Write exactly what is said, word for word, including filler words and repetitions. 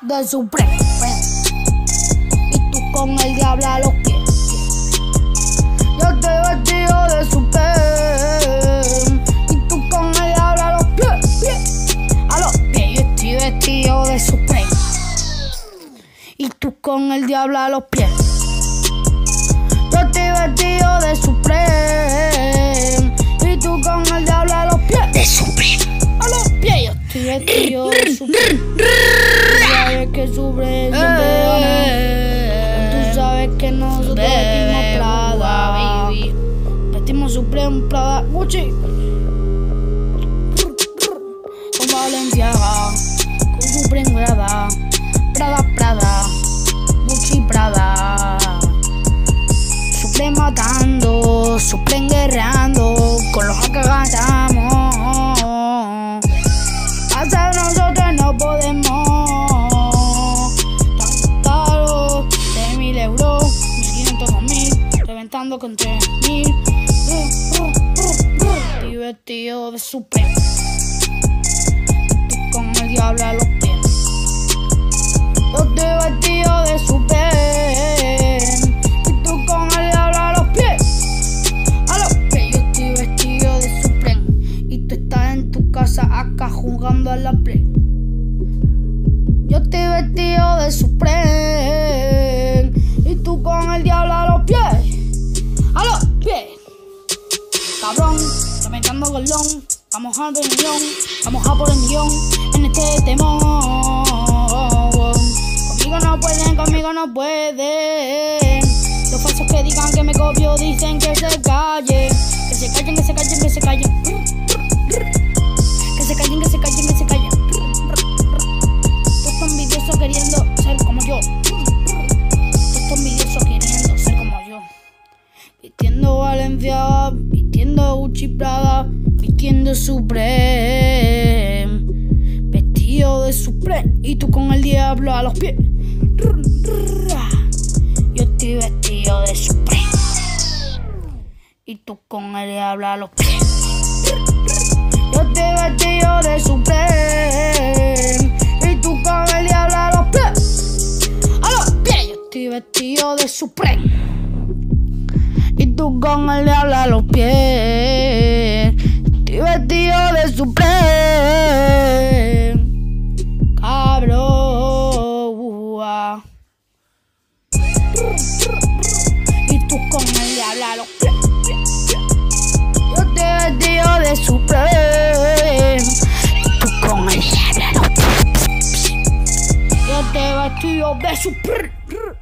de Supreme. Y tú con el diablo a los pies. Yo estoy vestido de Supreme. Y tú con el diablo a los pies, pies. A los pies. Yo estoy vestido de Supreme. Y tú con el diablo a los pies. Yo estoy vestido de Supreme. Y tú con el diablo a los pies. De Supreme. A los pies. Yo estoy vestido de Supreme. Tú sabes que Supreme siempre gana. Tú sabes que nosotros vestimos Prada, baby. Vestimos Supreme, Prada, Gucci. Con Balenciaga, con Supreme Grada. Prada, Prada, Gucci, Prada. Supreme matando, Supreme guerreando. Con los que cantamos. Hacer nosotros no podemos. Tan caro, de mil euros, mil quinientos, dos mil, reventando con tres mil. Estoy vestido de Supreme. Tú con el diablo a los pies. Yo estoy vestido de Supreme. Y tú con el diablo a los pies. A los pies. Yo estoy vestido de Supreme. Y tú estás en tu casa acá jugando a la play. Yo estoy vestido de Supreme. Y tú con el diablo a los pies. A los pies. Cabrón, reventando golón. Vamos a por el millón. Vamos a por el millón en este temón. Conmigo no pueden, conmigo no pueden. Los falsos que digan que me copio dicen que se calle. Que se callen, que se callen, que se callen. Que se callen, que se callen, que se callen. Todos son envidiosos queriendo ser como yo. Todos son envidiosos queriendo ser como yo. Vistiendo Balenciaga, vistiendo Gucci, Prada, vistiendo Supreme. Vestido de Supreme. Y tú con el diablo a los pies. Yo estoy vestido de Supreme. Y tú con el diablo a los pies. Yo estoy vestido de Supreme. Y tú con el diablo a los pies. A los pies. Yo estoy vestido de Supreme. Y tú con el diablo a los pies. Estoy vestido de Supreme. Cabrón. Y tú con el diablo a los pies. Yo estoy vestido de Supreme. Y tú con el diablo a los pies. Yo estoy vestido de Supreme.